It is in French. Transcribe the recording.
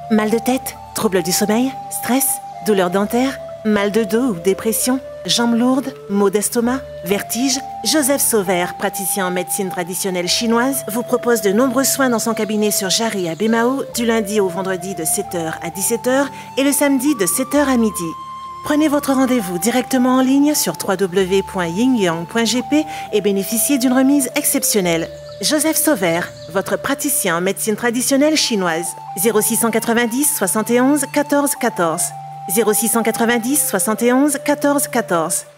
Mal de tête, troubles du sommeil, stress, douleurs dentaires, mal de dos ou dépression, jambes lourdes, maux d'estomac, vertiges. Joseph Sauvert, praticien en médecine traditionnelle chinoise, vous propose de nombreux soins dans son cabinet sur Jarry à Bémao, du lundi au vendredi de 7h à 17h et le samedi de 7h à midi. Prenez votre rendez-vous directement en ligne sur www.yingyang.gp et bénéficiez d'une remise exceptionnelle. Joseph Sauvert, votre praticien en médecine traditionnelle chinoise. 0690 71 14 14. 0690 71 14 14.